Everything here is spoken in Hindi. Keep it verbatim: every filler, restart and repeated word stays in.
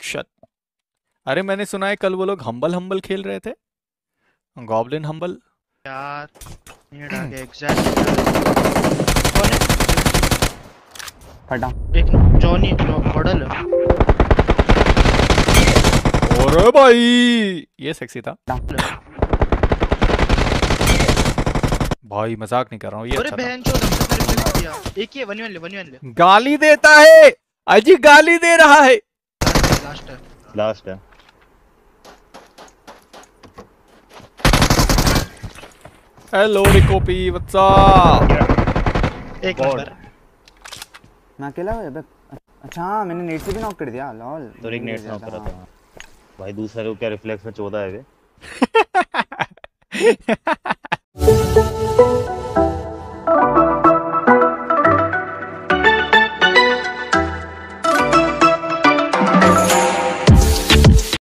शट। अरे मैंने सुना है कल वो लोग हम्बल हम्बल खेल रहे थे, गॉब्लिन हम्बल। यार नेड आ गया एग्जैक्टली। कौन है? फटा। एक जॉनी मॉडल। अरे भाई ये सेक्सी था भाई, मजाक नहीं कर रहा हूँ, ये अरे अच्छा था। बहन चोद हमसे मेरे रिफ्लेक्ट किया। एक ही है, वन वन ले वन वन ले। गाली देता है अजी, गाली दे रहा है। लास्ट है। लास्ट है। हेलो रिकोपी, व्हाट्स अप? एक नंबर। मैं अकेला हूँ बे। अच्छा हाँ, मैंने नेट से भी नॉक कर दिया। लॉल तो एक नेट नॉक करा था भाई, दूसरे को क्या रिफ्लेक्स में चौदह है वे।